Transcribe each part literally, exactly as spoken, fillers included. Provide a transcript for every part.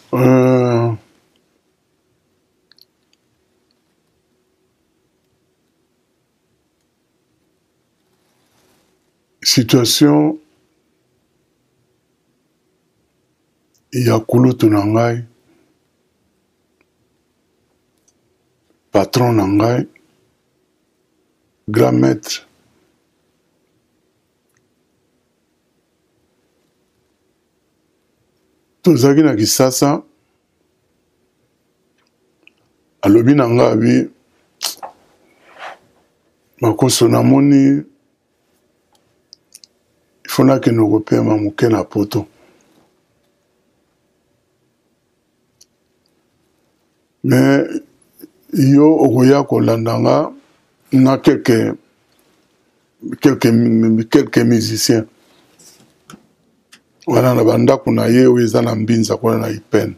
Euh, situation ya kulutu na ngai, patron na ngai, grand maître tozalaki na Kisasa alobi na ngai abi makoso namoni ifona ke nokopema moke na poto. Mais yo okoya kolanda nga na quelques quelques quelques musiciens wana na bandako na ye oyo eza na mbinza kuna na Ipene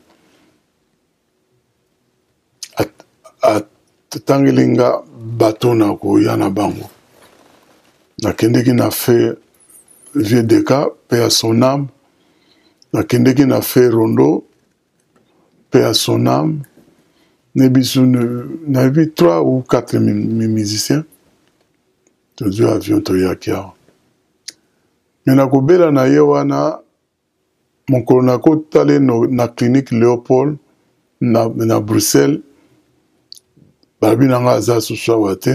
atangeli nga bato na koya na bango nakendeki na fe vieux deka paix à son âme, nakendeki na fe rondo paix à son âme, nebisu na vu trois ou quatre musiciens tozu avion toyaki awa me nakobela na ye wana mokolo nakotale na clinique Léopold na, na Bruxelles balobi na nga aza susu awa te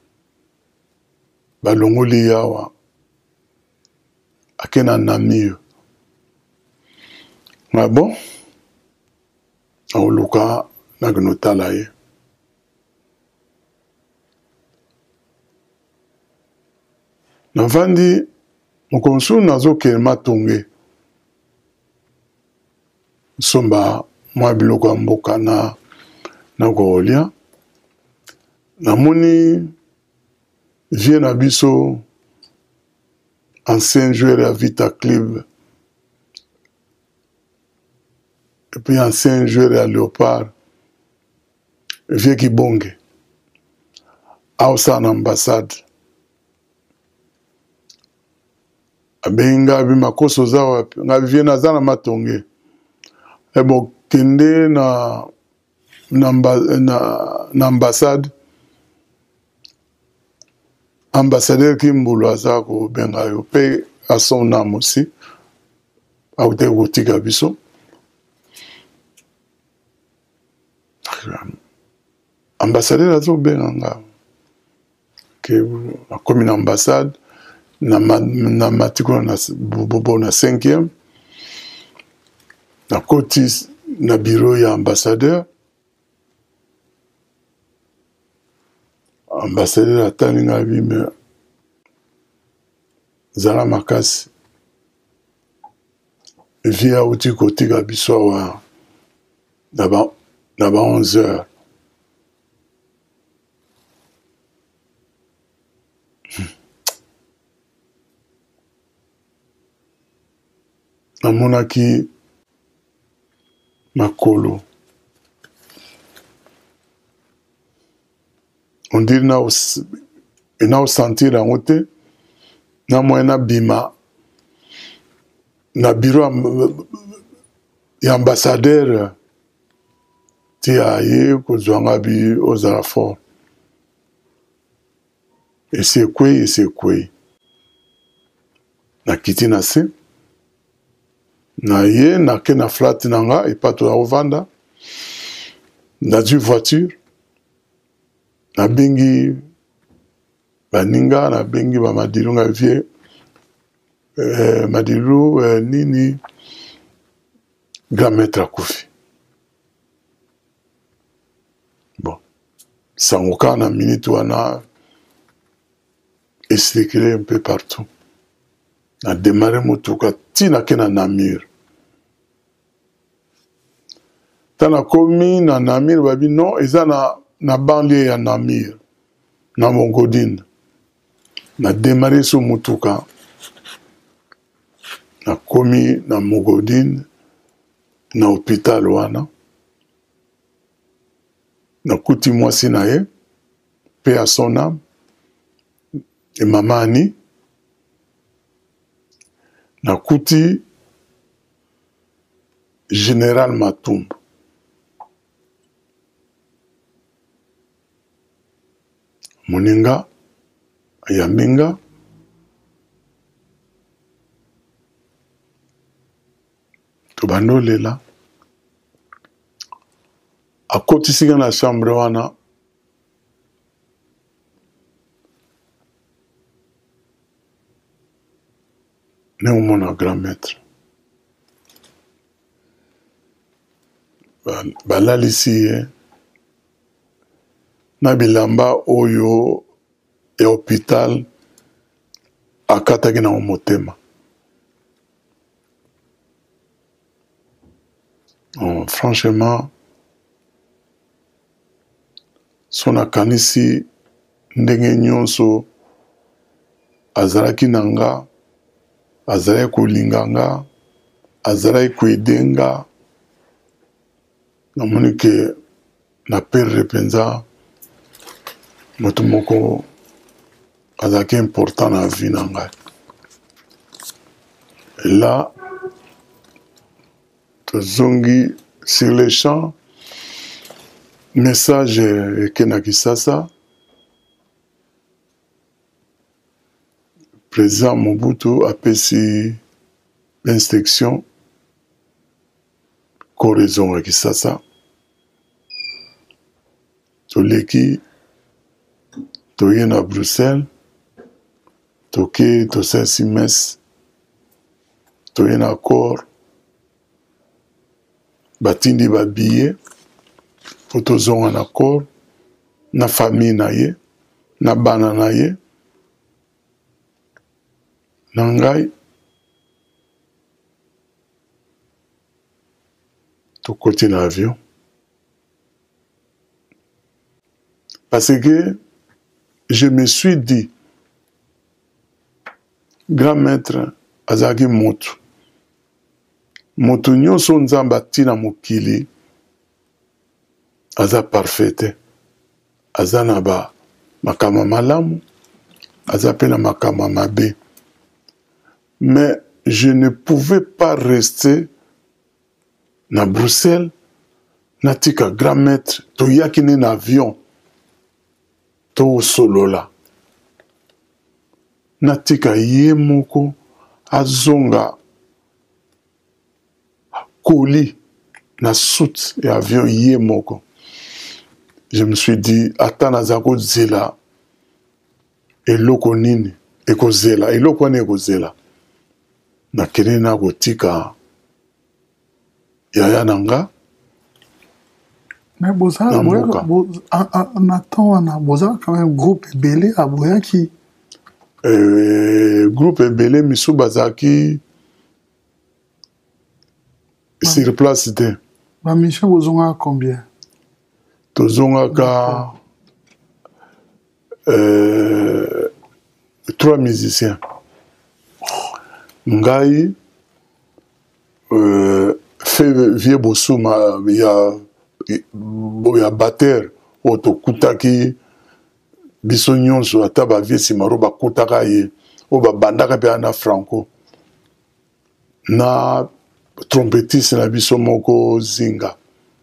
balongoli yawa ake na Namur. Mais bon aoluka nakinotala ye navandi mokonsu nazokende Matonge somba mwa biloko ya mboka na na kolia namoni vie na biso ancien joueur ya Vita Club et puis ancien joueur ya Léopard vie Kibonge aosa na ambassade abenga bi makoso za wapi nga vie na za na Matonge ebo kende na na, na, na ambassade ambassadeur Kimbulu aza ko benga yo pe à son âme aussi aute gotika biso ambassadeur azo benga nga ke a comme une ambassade na na matiko na bobo na cinquième na koti na bureau ya ambassadeur ambassadeur atani nga bime zala makasi via uti kotika biso wa d'abord d'abord onze heures namonaki makolo on dit na na sentir en route na moyena bima na bureau ya ambassadeur ti aye kozwanga bi ozala fort et c'est quoi et c'est quoi na kiti na se na ye na ke na flat nanga et pas to ovanda na du voiture na bengi baninga na bengi ba madilu nga vie euh, madilu euh, nini grand maître akufi bon sangoka na minute wana eslikile un peu partout na démarré motuka tina ke na Namur tana komi na Namur babi non eza na na banlieue ya Namur na Mogodine na démarré so motuka na komi na Mogodine na hôpital wana na kuti mwasi na ye paix à son âme et maman Annie na kuti Général Matumba. Moninga, Ayaminga, Tobando Lela, à côté de la chambre, wana, nous mon grand maître. Balalisi, na bilamba oyo et hôpital akataki na motema. Bon, franchement, son akanisi ndenge nyonso azalaki nanga, azalaki kolinganga, azalaki koedenga, namoni ke na perdre penza moto moko azalaki important na vie na ngai. Et là, tozongi sur les champs, message ekenaki sasa, président Mobutu apesi l'instruction koraison ya Kisasa. Toleki toye na Bruxelles, toke tosensi messe, toye na corps, batindi ba billet, po tozonga na corps, na famille na ye, na bana na ye, na ngai, tokoti na avion. Parce que je me suis dit, grand maître azaki motu, motu nyonso nzamba tina mokili, aza parfaite, aza na ba makama malamu, aza pe na makama mabe. Mais je ne pouvais pas rester na Bruxelles, natika grand maître, toyaki na avion, to solola. Natika ye moko, azonga, koli, na soute et avion ye moko. Je me suis dit, atana zako zela, eloko nini, eko zela, eloko ne eko zela. Na kene na gotika, yaya nanga. Mais Boza, Nathan, Boza, quand même, groupe Ebele, à Boyaki. Groupe Ebele, Missou Bazaki, sur place, c'était. Ma mission, Bozonga, combien? Tozonga, ka. Trois musiciens. Ngai, fait vieux Bosouma, il y a. Il y a batteur, auto kutaki, biso nyonso ata ba vie simaro ba kutaka ye, o ba bandaka pe ana franco. Na trompettiste na biso moko zinga.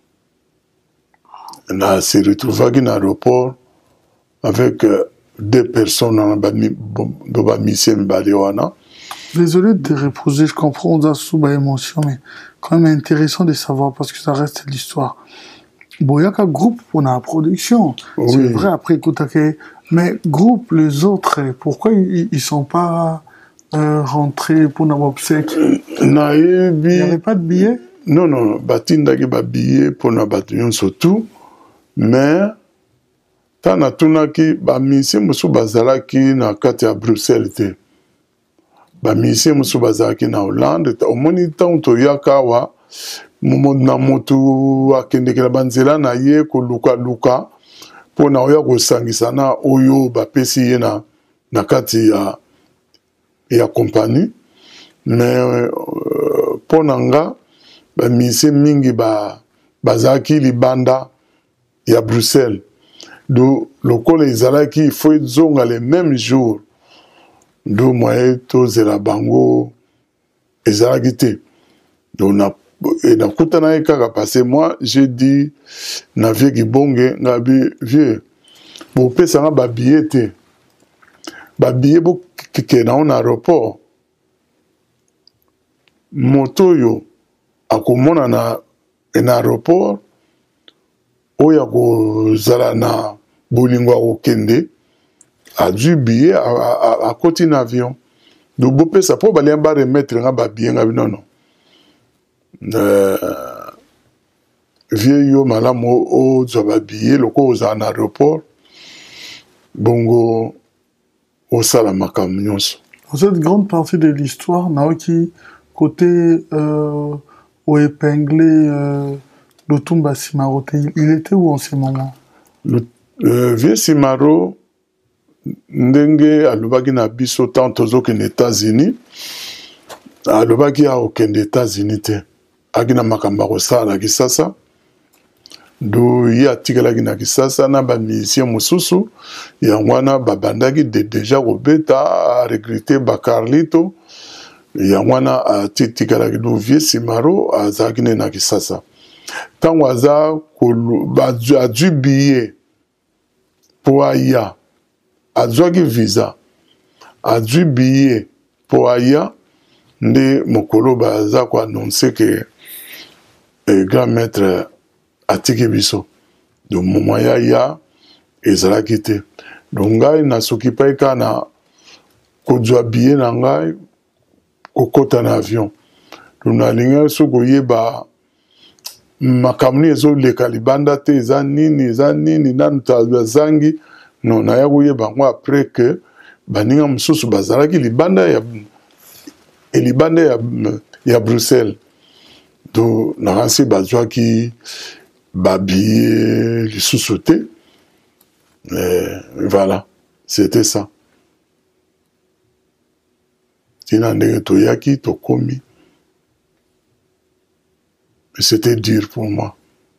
Na se retrouvaki na aéroport avec deux personnes dans ba mission balewana. Désolé de reposer, je comprends, on a sous ma émotion, mais quand même intéressant de savoir parce que ça reste l'histoire. Boyaka groupe pour la production, oui. C'est vrai après Koutake, mais groupe les autres, pourquoi ils ne sont pas euh, rentrés pour notre obsèque? Il n'y avait pas de billets? Non, non, batinda ki ba billet pour na batuyon surtout, mais tana tunaki ba mission musu bazalaki na kati ya Bruxelles te. Ba mission musu bazalaki na Hollande, au moni tanto yakawa na motu akendekela banzela na ye ko luka luka pona oya ko sangisa na oyo ba pesi ye na na kati ya ya compagnie. Mais euh, pona nga ba mise mingi ba bazaki libanda ya Bruxelles do lokole izalaki il faut zonga les mêmes jours do moye to zela bango ezalaki te. Donc na et na kutana ye kaka parce que moi j'ai dit na vieux Gibonge ngabi vieux bo pesa nga ba billet te ba billet bo ke na on aéroport moto yo akomona na na aéroport oya ko zala na bolingo akokende azwi billet a koti na avion donc bo pesa po ba ba remettre nga ba billet ngabi non non euh vieux yo malamu o zwa billet loko oza na aéroport bongo au salamakamu nyonso. Dans cette grande partie de l'histoire naoki côté euh, au épinglé euh, Lutumba Simaro, il était où en ce moment? Le euh, vieux Simaro ndenge alobaki na biso tant tozoki na États-Unis alobaki a okende États-Unis te akina makambo kosala kisasa do ye atikalaki na Kisasa na bamisien mosusu yango wana babandaki de déjà kobeta a recruter bacarlito yango wana atikalaki do vieux Simaro azalaki ne na Kisasa ntango aza azwi billet po aya azwaki visa azwi billet po aya nde mokolo baza koannonce ke eh, grand maître atiki biso donc moment ya ya ezalaki te donc ngai nasoki mpai kaka na kozwa billet na ngai kokota na avion donc nalingi so koyeba makambo nini ezoleka libanda te eza nini eza nini nanu azangi non naya koyeba yango après ke baninga mosusu bazalaki libanda ya elibanda ya, ya Bruxelles donc nakanisi bazwaki babillet lisusu te voilà c'était ça tina ndenge toyaki tokomi mais c'était dur pour moi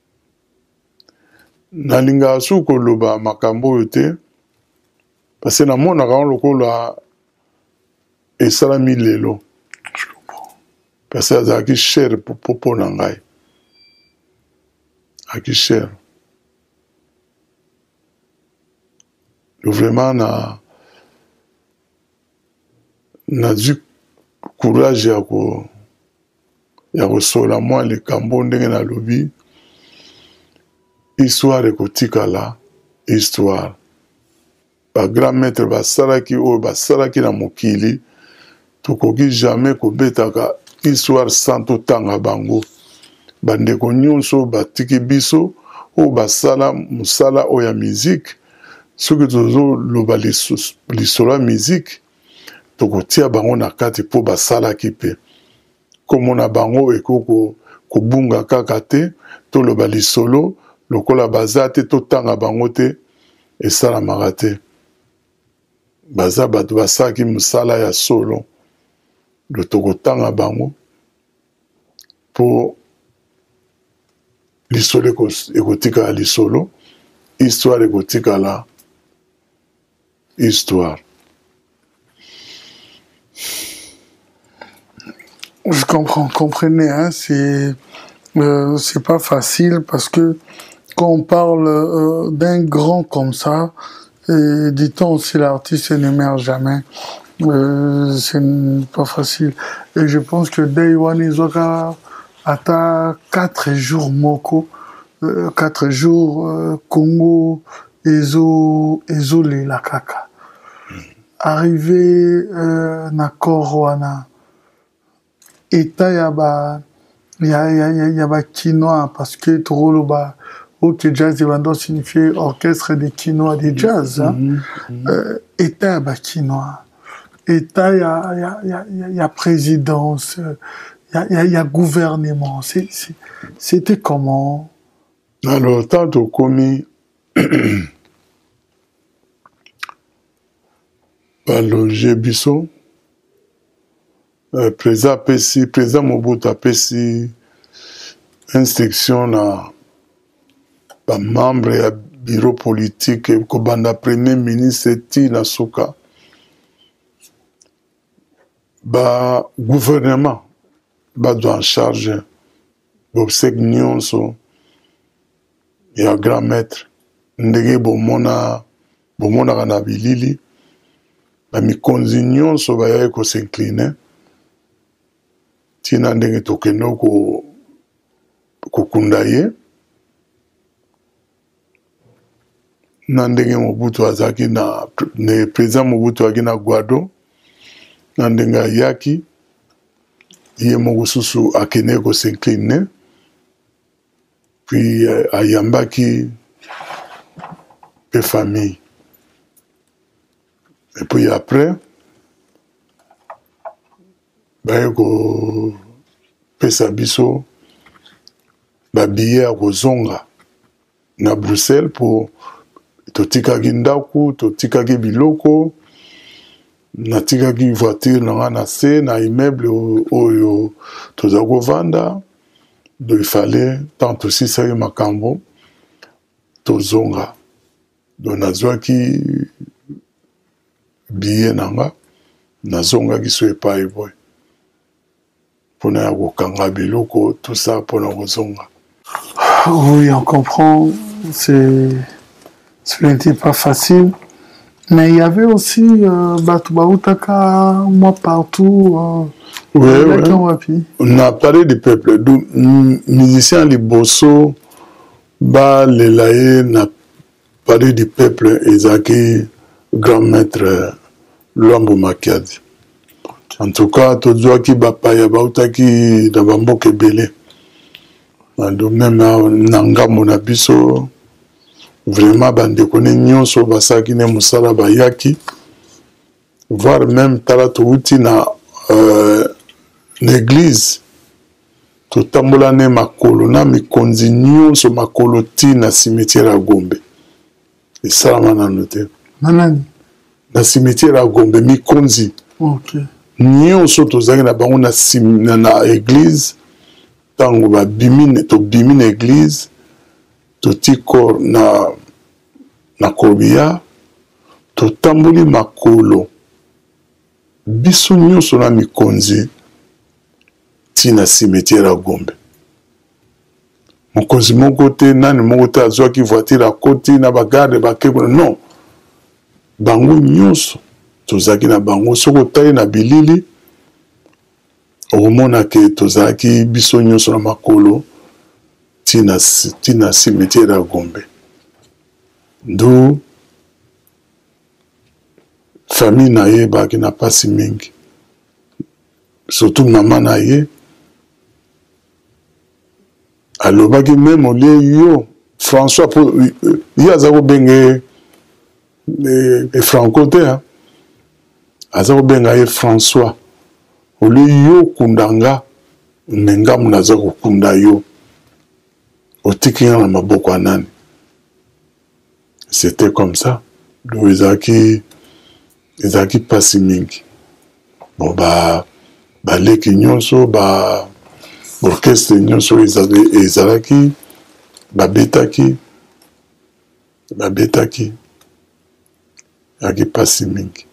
nalinga su koloba makambo oyo te parce que namonaka ngo lokola esalami lelo parce que azalaki cher mpo na ngai aki cher vraiment na nazwi courage ya ko ya kosola mwa likambo ndenge nalobi histoire ekotikala histoire bagrand maître basalaki oyo basalaki na mokili tokoki jamais kobetaka histoire sans totanga bango bandeko nyonso batiki biso oyo basala mosala oyo ya musique soki tozoloba lisolo ya musique tokotia bango na kati mpo basalaki mpe komona bango eko kobunga kaka te toloba lisolo lokola baza te totanga bango te esalamaka te baza bato basalaki mosala ya solo do tokotanga bango mpo lisolo ekotikala lisolo histoire ekotikala histoire. Je comprends, comprenez, hein, c'est euh, c'est pas facile parce que quand on parle euh, d'un grand comme ça, et dit-on aussi l'artiste ne meurt jamais, euh, c'est pas facile. Et je pense que Day One Izoka ata quatre jours moko, euh, quatre jours euh, Congo, Ezo, Ezo le la kaka. Arrivé euh, na Korwana. Eta ya ba ya ya ya ya ba quinoa parce que trop ba ok jazz devant signifier orchestre de quinoa de jazz hein mm -hmm. euh, eta ya ba quinoa eta ya ya ya ya présidence ya ya ya gouvernement c'est c'était comment alors tant au commis baloger biso Euh, président Pessi, président Mobutu apesi instruction na ba membre ya bureau politique ko banda premier ministre ti na suka ba gouvernement ba doit en charge bobsek nyonso ya grand maître ndenge bomona bomonaka na bilili bamikonzi nyonso bayaki kosincline ntina ndenge tokende kokunda ye na ndenge Mobutu azalaki na ne président Mobutu azalaki na Guado na ndenge ayaki ye moko susu akende kosincline puis ayambaki pe famille. Et puis après, baye ko pesa biso ba billet ya kozonga na Bruxelles pour totikaki ndaku, totikaki biloko, natikaki voiture nanga na se na immeuble oyo toza kovanda. Donc il fallait tant aussi ça makambo tozonga. Donc nazwaki billet nanga nazonga kiso epai boy pona ya kokanga biloko tout ça pona kozonga. Oui, on comprend, c'est ce n'était pas facile, mais il y avait aussi euh, Batu Bautaka moi partout euh, oui, oui. On a parlé du peuple donc musicien liboso ba lelaye na parler du peuple ezaki grand maître Luambo Makiadi. En tout cas, tout le monde qui bapaya bautaki na bamboka ebele. Donc même nanga monabiso vraiment bandeko ne nyonso basaki ne musala bayaki voire même tala touti na euh, l'église to tambola ne makolo na mikonzi nyonso makolo ti na cimetière ya Gombe. Et ça m'a noté. Manani na cimetière ya Gombe mikonzi. OK. Nyonso tozaki na bango na na, na église tango ba bimine to bimine église to tiko na na kobia to tamboli makolo biso nyonso na mikonzi ti na cimetière ya Gombe. Mokonzi moko te nani moko te azwaki voiture akoti na bagarde bakeko non bango nyonso tozaki na bango soko otali na bilili okomona ke tozalaki biso nyonso na makolo tina tina cimetière ya Gombe. D'où famille na ye baki na pasi mingi surtout mama na ye alobaki même olie yo François po ye aza kobenge e Franco te hein aza kobenga ye François olie yo kundanga menga munaza kokunda yo otikinga na maboko anani. C'était comme ça. Donc ezaki ezaki pasi mingi bon ba ba leki nyonso ba orchestre nyonso ezalaki babetaki babetaki ezaki pasi mingi.